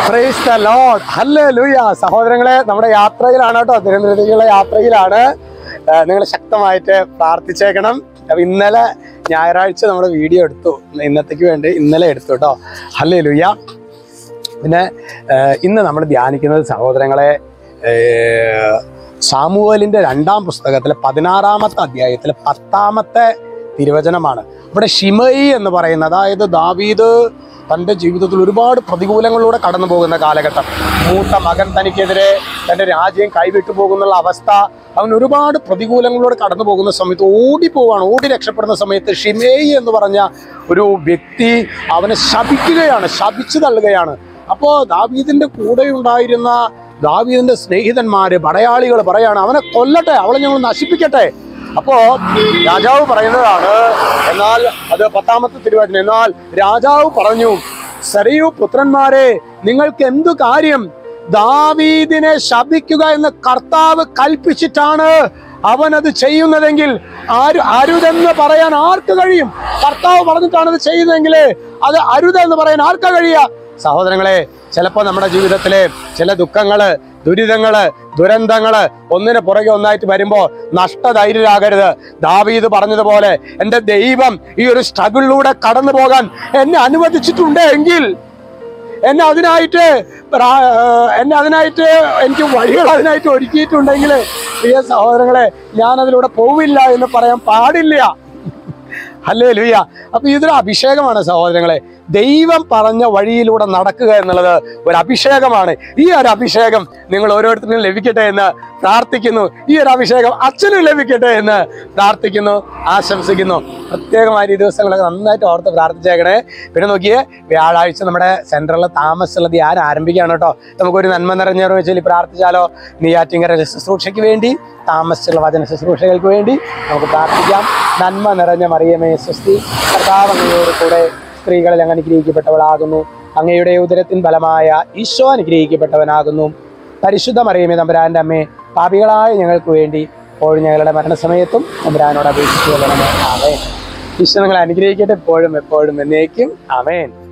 Praise the Lord. Hallelujah. സഹോദരങ്ങളെ, നമ്മുടെ യാത്രയിലാണ് കേട്ടോ, തിരുവനന്തപുരത്തേക്കുള്ള യാത്രയിലാണ്. നിങ്ങൾ ശക്തമായിട്ട് പ്രാർത്ഥിച്ചേക്കണം. അപ്പൊ ഇന്നലെ ഞായറാഴ്ച നമ്മൾ വീഡിയോ എടുത്തു, ഇന്നത്തേക്ക് വേണ്ടി ഇന്നലെ എടുത്തു കേട്ടോ. ഹല്ലേലൂയ. പിന്നെ ഇന്ന് നമ്മൾ ധ്യാനിക്കുന്നത് സഹോദരങ്ങളെ സാമുവേലിന്റെ 2-ാം പുസ്തകത്തിലെ 16-ാമത്തെ അധ്യായത്തിലെ 10-ാമത്തെ തിരുവചനമാണ്. ഇവിടെ ശിമയി എന്ന് പറയുന്ന, അതായത് ദാവീദ് തൻ്റെ ജീവിതത്തിൽ ഒരുപാട് പ്രതികൂലങ്ങളിലൂടെ കടന്നു പോകുന്ന കാലഘട്ടം. മൂത്ത മകൻ തനിക്കെതിരെ തൻ്റെ രാജ്യം കൈവിട്ടു പോകുന്നുള്ള അവസ്ഥ, അവൻ ഒരുപാട് പ്രതികൂലങ്ങളിലൂടെ കടന്നു പോകുന്ന സമയത്ത് ഓടി രക്ഷപ്പെടുന്ന സമയത്ത് ഷിമേയി എന്ന് പറഞ്ഞ ഒരു വ്യക്തി അവനെ ശപിച്ചു തള്ളുകയാണ്. അപ്പോൾ ദാവീദിൻ്റെ കൂടെ ഉണ്ടായിരുന്ന ദാവീദിന്റെ സ്നേഹിതന്മാര്, പടയാളികൾ പറയാണ്, അവനെ കൊല്ലട്ടെ, അവളെ ഞങ്ങൾ നശിപ്പിക്കട്ടെ. അപ്പോ രാജാവ് പറയുന്നതാണ്, എന്നാൽ അത് 10-ാമത്തെ തിരുവചനം, എന്നാൽ രാജാവ് പറഞ്ഞു, സരയൂ പുത്രന്മാരെ, നിങ്ങൾക്ക് എന്തു കാര്യം? ദാവീദിനെ ശപിക്കുക എന്ന് കർത്താവ് കൽപ്പിച്ചിട്ടാണ് അവനത് ചെയ്യുന്നതെങ്കിൽ അരുതെന്ന് പറയാൻ ആർക്ക് കഴിയും? കർത്താവ് പറഞ്ഞിട്ടാണ് അത് ചെയ്യുന്നതെങ്കിൽ അത് അരുതെന്ന് പറയാൻ ആർക്കാ കഴിയുക? സഹോദരങ്ങളെ, ചിലപ്പോൾ നമ്മുടെ ജീവിതത്തിലെ ചില ദുഃഖങ്ങള്, ദുരിതങ്ങള്, ദുരന്തങ്ങള് ഒന്നിന് പുറകെ ഒന്നായിട്ട് വരുമ്പോൾ നഷ്ടധൈര്യരാകരുത്. ദാവീദ് പറഞ്ഞതുപോലെ, എൻ്റെ ദൈവം ഈ ഒരു സ്ട്രഗിളിലൂടെ കടന്നു പോകാൻ എന്നെ അനുവദിച്ചിട്ടുണ്ട് എങ്കിൽ, എന്നെ അതിനായിട്ട് എനിക്ക് വഴികൾ അതിനായിട്ട് ഒരുക്കിയിട്ടുണ്ടെങ്കിൽ, പ്രിയ സഹോദരങ്ങളെ, ഞാനതിലൂടെ പോവില്ല എന്ന് പറയാൻ പാടില്ല. ഹല്ലേലൂയ. അപ്പൊ ഇതൊരു അഭിഷേകമാണ് സഹോദരങ്ങളെ. ദൈവം പറഞ്ഞ വഴിയിലൂടെ നടക്കുക എന്നുള്ളത് ഒരു അഭിഷേകമാണ്. ഈ ഒരു അഭിഷേകം നിങ്ങൾ ഓരോരുത്തരും ലഭിക്കട്ടെ എന്ന് പ്രാർത്ഥിക്കുന്നു. ഈ ഒരു അഭിഷേകം അച്ഛനും ലഭിക്കട്ടെ എന്ന് പ്രാർത്ഥിക്കുന്നു, ആശംസിക്കുന്നു. പ്രത്യേകമായ ഈ ദിവസങ്ങളൊക്കെ നന്നായിട്ട് ഓർത്ത് പ്രാർത്ഥിച്ചേക്കണേ. പിന്നെ നോക്കിയേ, വ്യാഴാഴ്ച നമ്മുടെ സെൻട്രലിൽ താമസിച്ചുള്ള ധ്യാനം ആരംഭിക്കുകയാണ് കേട്ടോ. നമുക്കൊരു നന്മ നിറഞ്ഞ വെച്ചാൽ പ്രാർത്ഥിച്ചാലോ? നെയ്യാറ്റിൻകര ശുശ്രൂഷയ്ക്ക് വേണ്ടി, താമസിച്ചുള്ള വചന ശുശ്രൂഷകൾക്ക് വേണ്ടി നമുക്ക് പ്രാർത്ഥിക്കാം. നന്മ നിറഞ്ഞ മറിയമേ സ്വസ്തി, കർത്താവ് അങ്ങയോട് കൂടെ സ്ത്രീകളിൽ അങ്ങ് അനുഗ്രഹിക്കപ്പെട്ടവളാകുന്നു. അങ്ങയുടെ ഉദരത്തിൻ ഫലമായ ഈശോ അനുഗ്രഹിക്കപ്പെട്ടവനാകുന്നു. പരിശുദ്ധ മറിയമേ തമ്പുരാന്റെ അമ്മേ, പാപികളായ ഞങ്ങൾക്ക് വേണ്ടി എപ്പോഴും ഞങ്ങളുടെ മരണസമയത്തും തമ്പുരാനോട് അപേക്ഷിച്ചു കൊള്ളണമേ. ആമേൻ. ഈശോ നിങ്ങളെ അനുഗ്രഹിക്കട്ടെ, എപ്പോഴും എപ്പോഴും എന്നേക്കും. ആമേൻ.